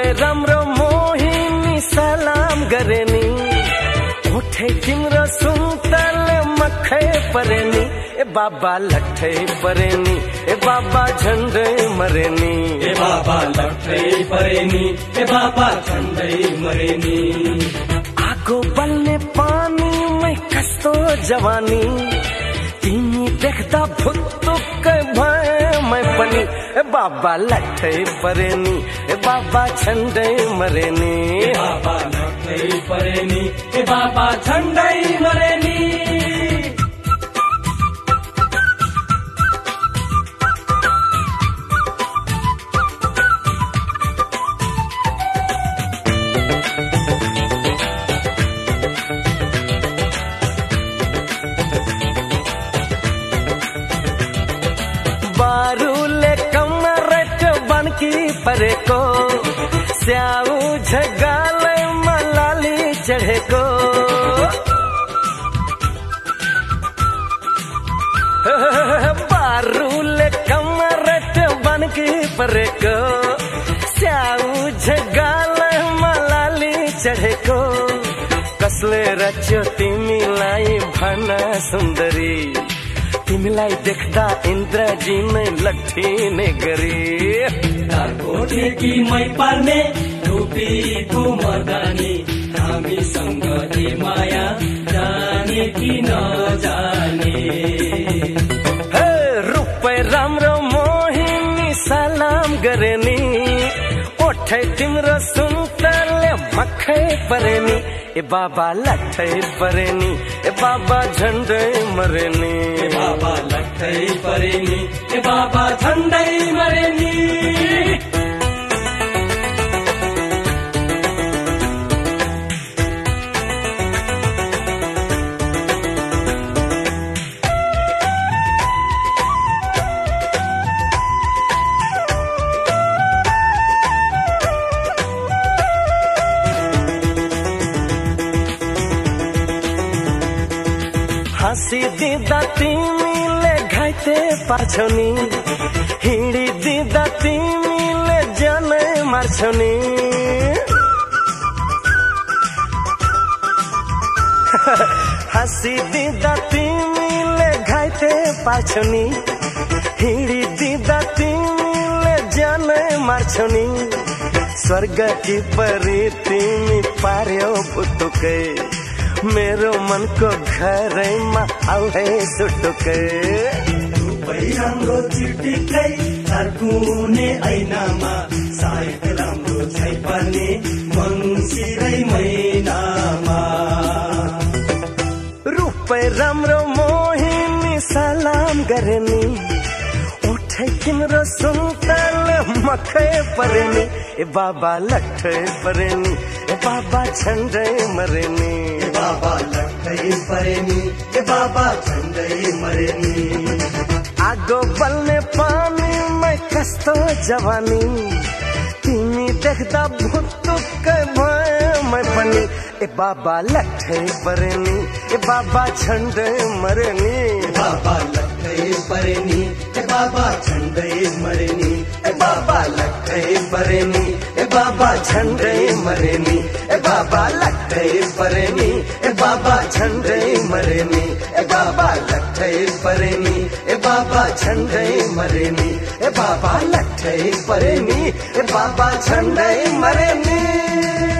राम्रो मोहिनी सलाम गरेनी उठे तिम्रो सुन्तल मखै परेनी ए बाबा लट्ठै परेनी ए बाबा झन्डै मरेनी ए बाबा लट्ठै परेनी ए बाबा झन्डै मरेनी आगो बल्ने पानीमै कस्तो जवानी तिमी देख्दा भुत्तुक्कै भए मै पनि ए बाबा लट्ठै परेनी ए बाबा झन्डै मरेनी ए बाबा लट्ठै परेनी ए बाबा झन्डै मरेनी बारूले कमरट बनकी परेको स्याउ झगालैमा लाली चढेको बारूले कमरट बनकी परेको स्याउ झगालैमा लाली चढेको कसले रच्यो तिमीलाई भन सुन्दरी तिमीलाई देख्दा इन्द्रजी नै लट्ठिने गरे कोठेकी मै पार्ने रूपीको मर्दानी हामीसँग ए माया जाने कि नजाने हे रूपै राम्रो मोहिनी सलाम गरेनी ओठै तिम्रो सुन्तले मखै परेनी ए बाबा लट्ठै परेनी ए बाबा झन्डै मरेनी ए बाबा लट्ठै परेनी ए बाबा झन्डै मरेनी हाँसिदिँदा तिमीले घाइते पार्छौ नि हिँडिदिँदा तिमीले जनै मार्छौ नि हाँसिदिँदा तिमीले घाइते पार्छौ नि हिँडिदिँदा तिमीले जनै मार्छौ नि स्वर्गकी परी तिमी पार्यौ पुतुकै मेरो मनको घरैमा आउ है सुटुकै रूपै राम्रो चिटिकै छर्कुने ऐनामा सायद राम्रो छै पर्ने मङ्सिरै महिनामा रूपै राम्रो मोहिनी सलाम गरेनी उठै तिम्रो सुन्तल मखै परेनी ए बाबा लट्ठै परेनी ए बाबा झन्डै मरेनी बाबा लट्ठै परेनी ए बाबा झन्डै मरेनी आगो बल्ने पानीमै कस्तो जवानी तिमी देख्दा भुत्तुक्कै भए मै पनि ए बाबा लट्ठै परेनी ए बाबा झन्डै मरेनी बाबा लट्ठै परेनी ए बाबा झन्डै मरेनी ए बाबा लट्ठै परेनी ए बाबा झन्डै मरेनी ए बाबा लट्ठै परेनी ए बाबा झन्डै मरेनी ए बाबा लट्ठै परेनी ए बाबा झन्डै मरेनी ए बाबा लट्ठै परेनी ए बाबा झन्डै मरेनी